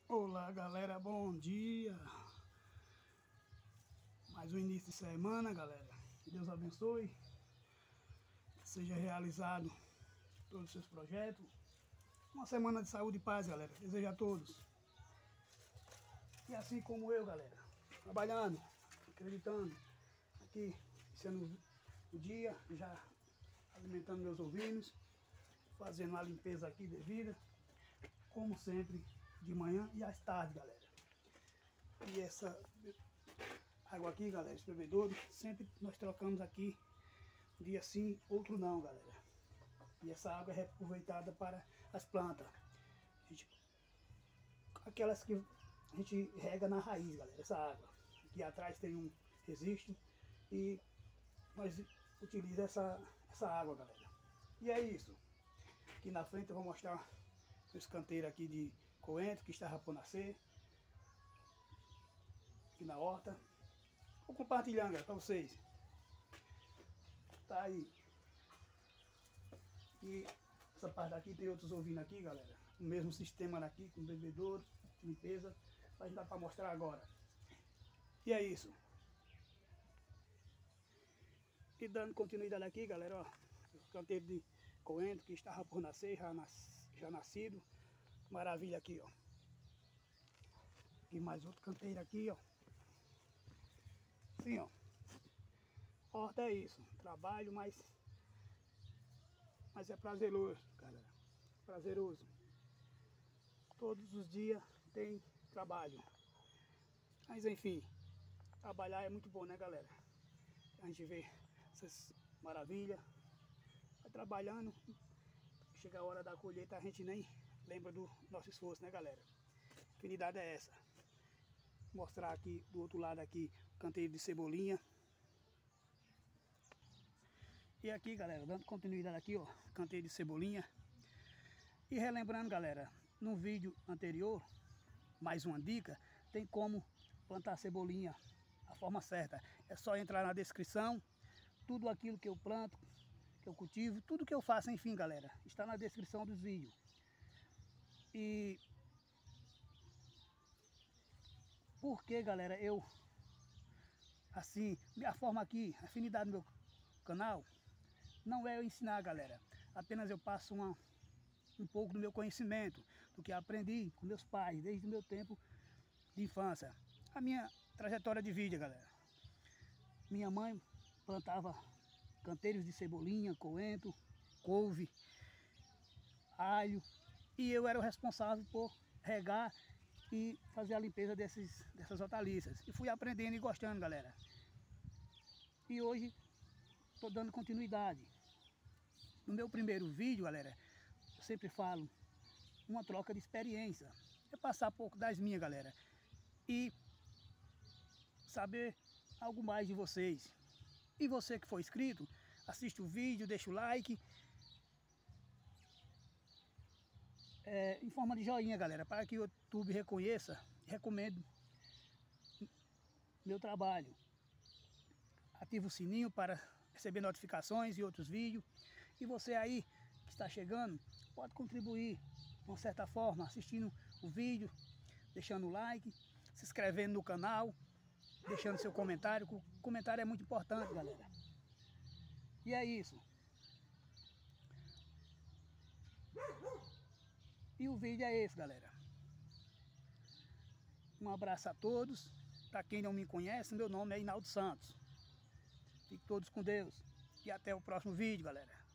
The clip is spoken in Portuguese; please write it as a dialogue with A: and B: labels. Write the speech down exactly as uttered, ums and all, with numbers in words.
A: Olá galera, bom dia. Mais um início de semana, galera. Que Deus abençoe, que seja realizado todos os seus projetos. Uma semana de saúde e paz, galera. Desejo a todos. E assim como eu, galera, trabalhando, acreditando, aqui sendo o dia, já alimentando meus ovinos, fazendo a limpeza aqui devida, como sempre, de manhã e às tardes, galera. E essa água aqui, galera, esse bebedouro, sempre nós trocamos aqui, um dia sim, outro não, galera. E essa água é reaproveitada para as plantas. A gente, aquelas que a gente rega na raiz, galera, essa água. Aqui atrás tem um resisto e nós utilizamos essa, essa água, galera. E é isso. Aqui na frente eu vou mostrar os canteiros aqui de coentro que estava por nascer. Aqui na horta. Vou compartilhando, galera, para vocês. Tá aí. E essa parte daqui tem outros ovinos aqui, galera. O mesmo sistema daqui, com bebedouro, limpeza. Mas dá para mostrar agora. E é isso. E dando continuidade aqui, galera, ó. O canteiro de coentro que estava por nascer, já, nas, já nascido. Maravilha aqui, ó. E mais outro canteiro aqui, ó. Assim, ó. Horta é isso. Trabalho, mas... Mas é prazeroso, galera. Prazeroso. Todos os dias tem trabalho. Mas enfim, trabalhar é muito bom, né, galera? A gente vê essas maravilhas. Vai trabalhando. Chega a hora da colheita, a gente nem lembra do nosso esforço, né, galera? A afinidade é essa. Mostrar aqui do outro lado aqui o canteiro de cebolinha. E aqui, galera, dando continuidade aqui, ó, canteiro de cebolinha. E relembrando, galera, no vídeo anterior, mais uma dica, tem como plantar cebolinha, a forma certa. É só entrar na descrição, tudo aquilo que eu planto, que eu cultivo, tudo que eu faço, enfim, galera, está na descrição dos vídeos. E por que, galera, eu, assim, minha forma aqui, afinidade do meu canal, não é eu ensinar, galera, apenas eu passo uma, um pouco do meu conhecimento, do que aprendi com meus pais, desde o meu tempo de infância. A minha trajetória de vida, galera. Minha mãe plantava canteiros de cebolinha, coentro, couve, alho, e eu era o responsável por regar e fazer a limpeza desses, dessas hortaliças. E fui aprendendo e gostando, galera. E hoje estou dando continuidade. No meu primeiro vídeo, galera, eu sempre falo uma troca de experiência. É passar pouco das minhas, galera. E saber algo mais de vocês. E você que for inscrito, assiste o vídeo, deixa o like. É, em forma de joinha, galera, para que o YouTube reconheça e recomende meu trabalho. Ativa o sininho para receber notificações e outros vídeos. E você aí que está chegando, pode contribuir de uma certa forma, assistindo o vídeo, deixando o like, se inscrevendo no canal, deixando seu comentário. O comentário é muito importante, galera. E é isso. E o vídeo é esse, galera. Um abraço a todos. Para quem não me conhece, meu nome é Hinaldo Santos. Fiquem todos com Deus. E até o próximo vídeo, galera.